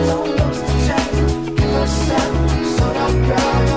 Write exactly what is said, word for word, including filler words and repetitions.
don't lose the chance. Give us up, so that girl.